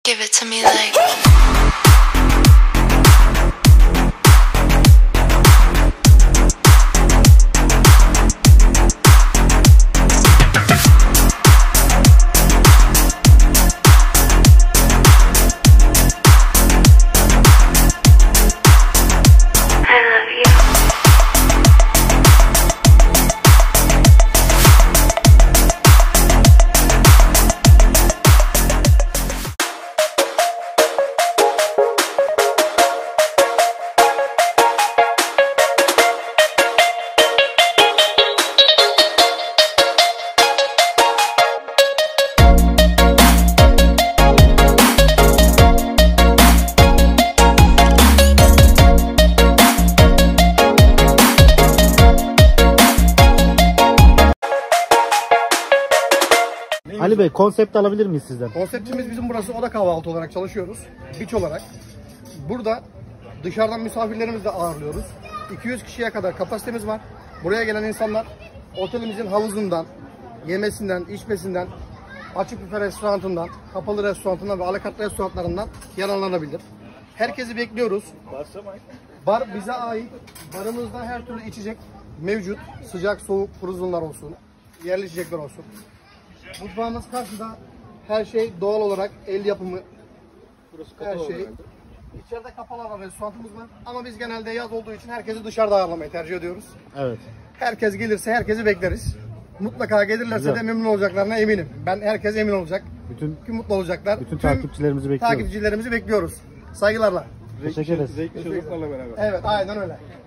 Give it to me like Ali Bey, konsept alabilir miyiz sizden? Konseptimiz bizim burası oda kahvaltı olarak çalışıyoruz. Beach olarak. Burada dışarıdan misafirlerimizi de ağırlıyoruz. 200 kişiye kadar kapasitemiz var. Buraya gelen insanlar otelimizin havuzundan, yemesinden, içmesinden, açık büfe restoranından, kapalı restoranından ve alakart restoranlarından yararlanabilir. Herkesi bekliyoruz. Bar bize ait. Barımızda her türlü içecek mevcut. Sıcak, soğuk, fırızınlar olsun. Yerli içecekler olsun. Mutfağımız karşıda, her şey doğal olarak el yapımı, her şey. İçeride kapalı alan restoranımız var ama biz genelde yaz olduğu için herkesi dışarıda ağırlamayı tercih ediyoruz. Evet. Herkes gelirse herkesi bekleriz. Mutlaka gelirlerse Güzel. de memnun olacaklarına eminim. Herkes emin olacak. Bütün mutlu olacaklar. Bütün takipçilerimizi bekliyoruz. Takipçilerimizi bekliyoruz. Saygılarla. Teşekkür ederiz. Evet, aynen öyle.